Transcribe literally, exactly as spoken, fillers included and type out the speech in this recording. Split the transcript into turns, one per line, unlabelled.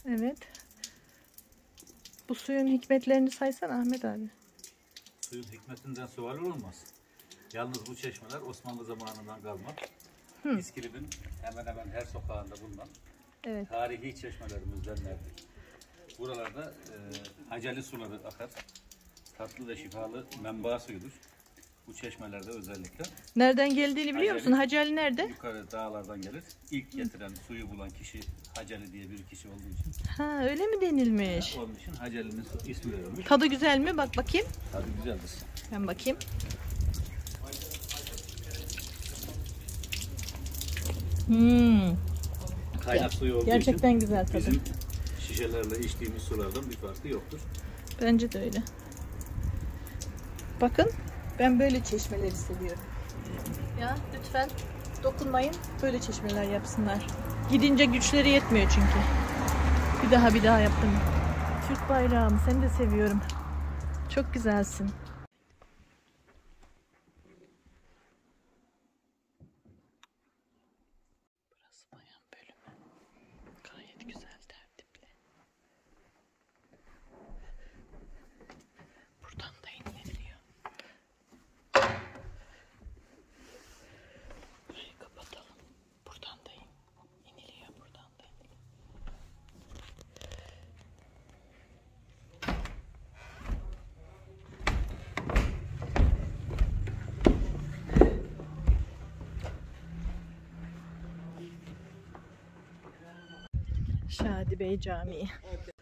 Evet. Bu suyun hikmetlerini saysan Ahmet abi.
Suyun hikmetinden sual olmaz. Yalnız bu çeşmeler Osmanlı zamanından kalma. Hı. İskilip'in hemen hemen her sokağında bulunan evet. Tarihi çeşmelerimizdenlerdir. Buralarda e, haceli suları akar. Tatlı ve şifalı menba suyudur. Bu çeşmelerde özellikle.
Nereden geldiğini biliyor musun? Haceli nerede?
Yukarı dağlardan gelir. İlk getiren, suyu bulan kişi Haceli diye bir kişi olduğu için.
Ha, öyle mi denilmiş?
Ha, onun için Haceli'nin ismi verilmiş.
Tadı güzel mi? Bak bakayım.
Tadı güzeldir.
Ben bakayım. Hmm.
Kaynak suyu olduğu
gerçekten
için
güzel tadı.
Bizim şişelerle içtiğimiz sulardan bir farkı yoktur.
Bence de öyle. Bakın, ben böyle çeşmeleri seviyorum. Ya lütfen dokunmayın, böyle çeşmeler yapsınlar. Gidince güçleri yetmiyor çünkü. Bir daha bir daha yaptım. Türk bayrağım, seni de seviyorum. Çok güzelsin. Burası bayan bölümü. Gayet güzel, tertipli. Buradan da iniliyor. Burayı kapatalım. Buradan da in. İniliyor, buradan da iniliyor. Şadi Bey Camii.